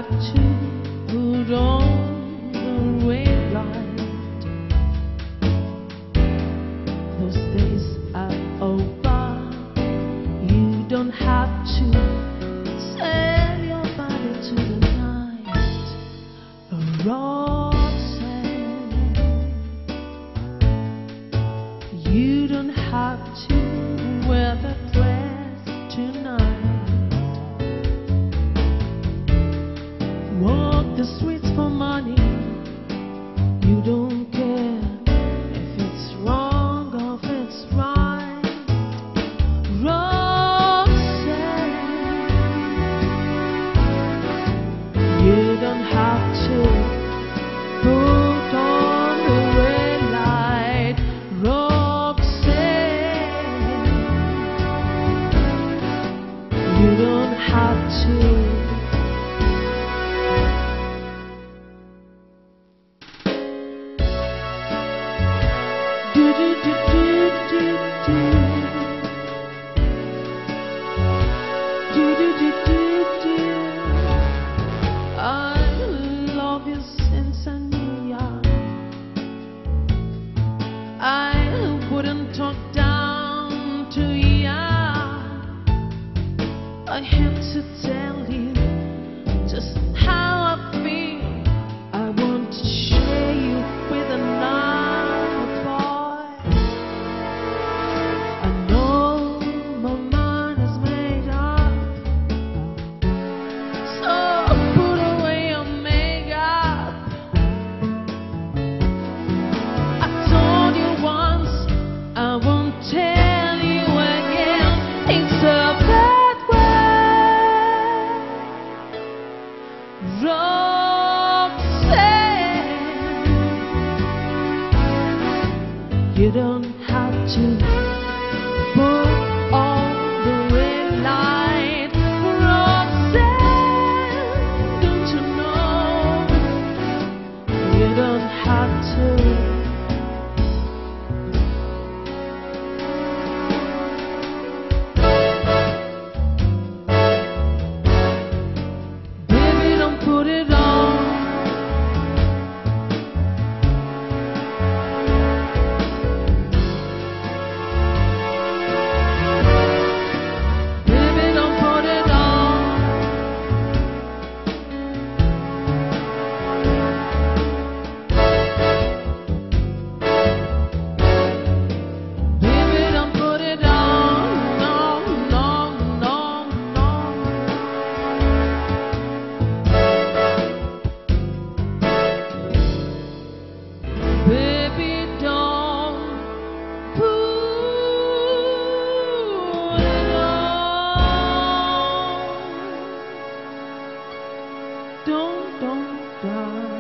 have to put on the red light. Those days are over. You don't have to sell your body to the night. Roxanne, you don't have to wear that dress tonight. Walk the streets for money. You don't care if it's wrong or if it's right. Roxanne, you don't have to put on the red light. Roxanne, you don't have to. I love you since I knew ya. I wouldn't talk down to ya. I have to tell you just how I feel. I want to share you with another boy. I know my mind is made up, so put away your makeup. I told you once, I won't tell you again. It's a bad way. Roxanne, you don't have to put on the red light. Roxanne, don't you know you don't have to. Baby, don't put it on. Baby, don't put it on. Baby, don't put it on. No, no, no, no. Baby, don't put it on. Don't die.